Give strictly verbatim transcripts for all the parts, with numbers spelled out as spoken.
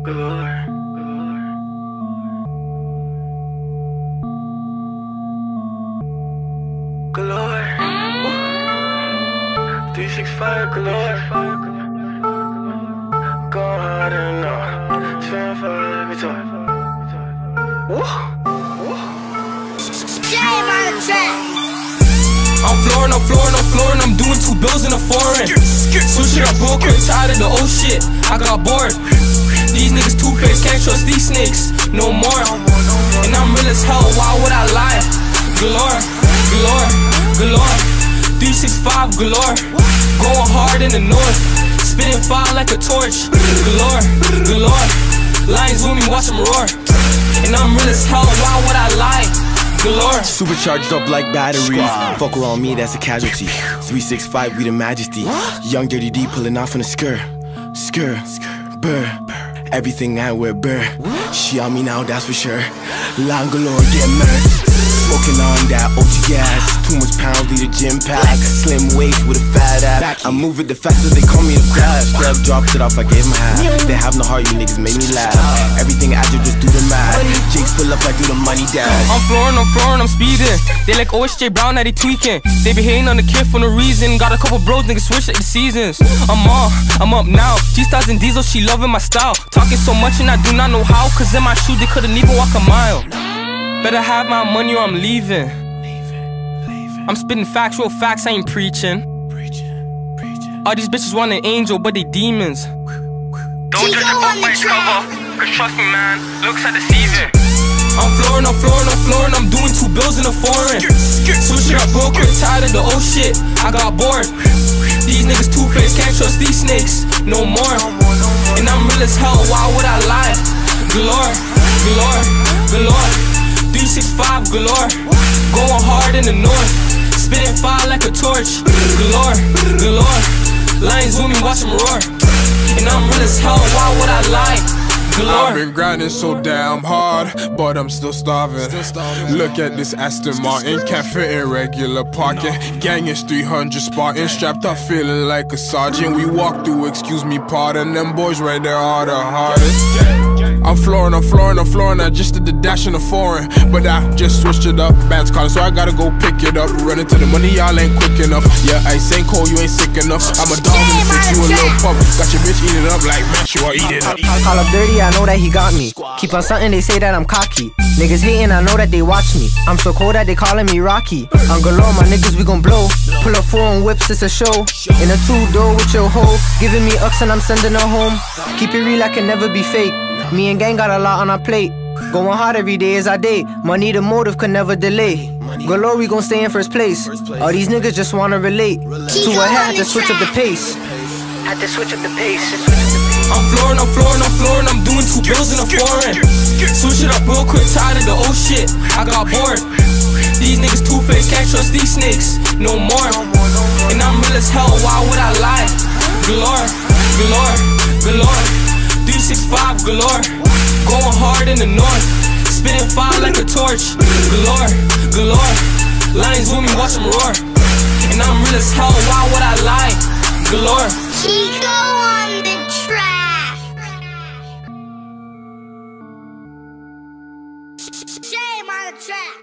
galore. Galore. three sixty-five galore. Go hard and no. Spin for every time. I'm flooring, I'm flooring, I'm flooring, I'm doing two bills in a foreign. Switch it up real quick, tired of the old shit, I got bored. These niggas two-faced, can't trust these snakes no more. And I'm real as hell, why would I lie? Galore, galore, galore. three sixty-five galore. Going hard in the north, spitting fire like a torch. Galore, galore. Lions with me, watch them roar. And I'm real as hell, why would I lie? Galore. Supercharged up like batteries. Fuck around me, that's a casualty. three sixty-five, we the majesty. Young Dirty D pulling off in a skirt. Skirt, burr. Everything I wear, burr. She on me now, that's for sure. Long galore, get murked. Smoking on that O G gas. Too much pounds, need a gym pack. Slim waist with a fat ass. I move it the faster, they call me a crash. Step dropped it off, I gave them half. They have no heart, you niggas make me laugh. Everything I do, just do the math. Jigs pull up, I do the money dash. I'm flooring, I'm flooring, I'm speeding. They like O S J Brown, now they tweaking. They be hating on the kid for no reason. Got a couple bros, niggas switch like the seasons. I'm on, I'm up now. G-Stars and Diesel, she loving my style. Talking so much and I do not know how. Cause in my shoes, they couldn't even walk a mile. Better have my money or I'm leaving. I'm spitting factual facts, I ain't preaching. All these bitches want an angel, but they demons. Don't judge a book by its cover, cause trust me man, looks are deceiving. I'm flooring, I'm flooring, I'm flooring, I'm doing two bills in a foreign. Switch it up real quick, tired of the old shit, I got bored. These niggas two-faced, can't trust these snakes no more. And I'm real as hell, why would I lie? Galore, galore, galore. three sixty-five galore. Going hard in the north, spitting fire like a torch. Galore, galore. Lions with me, watch them roar. And I'm real as hell, why would I lie? Galore. I've been grinding so damn hard, but I'm still starving. Look at this Aston Martin, can't fit in regular parking. Gang is three hundred Spartans, strapped up feeling like a sergeant. We walk through, excuse me, pardon. Them boys right there are the hardest. I'm flooring, I'm flooring, I'm flooring. I just did the dash in the foreign, but I just switched it up. Bad's calling, so I gotta go pick it up. Running to the money, y'all ain't quick enough. Yeah, ice ain't cold, you ain't sick enough. I'm a dog in the six, you a little pup. Got your bitch eating up like man, you are eating up. Call up dirty, I know that he got me. Keep on something, they say that I'm cocky. Niggas hating, I know that they watch me. I'm so cold that they calling me Rocky. I'm galore, my niggas, we gon' blow. Pull up foreign whips, it's a show. In a two-door with your hoe, giving me ups and I'm sending her home. Keep it real, I can never be fake. Me and gang got a lot on our plate. Going hard every day as I date. Money the motive could never delay. Galore, we gon' stay in first place. All these niggas just wanna relate. To a hat, had to switch up the pace. Had to switch up the pace. I'm flooring, I'm flooring, I'm flooring, I'm doing two bills in a foreign. Switch it up real quick, tired of the old shit, I got bored. These niggas two-faced, can't trust these snakes no more. And I'm real as hell, why would I lie? Galore, galore, galore. three sixty-five galore. Going hard in the north, spitting fire like a torch. Galore, galore. Lions with me, watch them roar. And I'm real as hell, why would I lie? Galore. Chico on the track. Shame on the track.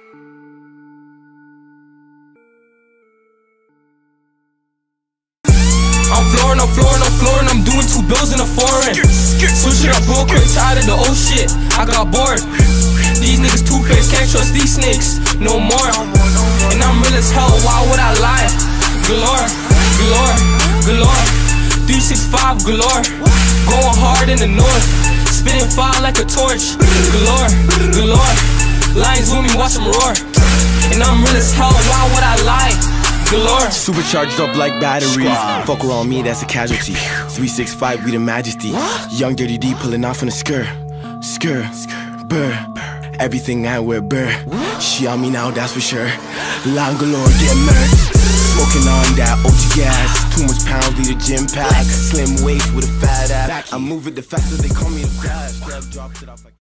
I'm flooring, I'm flooring, I'm flooring, I'm doing two bills in a foreign. Switch it up real quick, tired of the old shit, I got bored. These niggas two-faced, can't trust these snakes no more. And I'm real as hell, why would I lie? Galore, galore, galore. three sixty-five galore. Going hard in the north, spitting fire like a torch. Galore, galore. Lions with me, watch them roar. And I'm real as hell, why would I lie? Galore. Supercharged up like batteries. Fuck around me, that's a casualty. three sixty-five, we the majesty. Young Dirty D pulling off in a skirt. Skirt, burr. Everything I wear, burr. She on me now, that's for sure. Long galore, get murked. Smoking on that O G gas. Too much pounds, need a gym pack. Slim waist with a fat ass. I move it the faster, they call me a crash. Step dropped it off like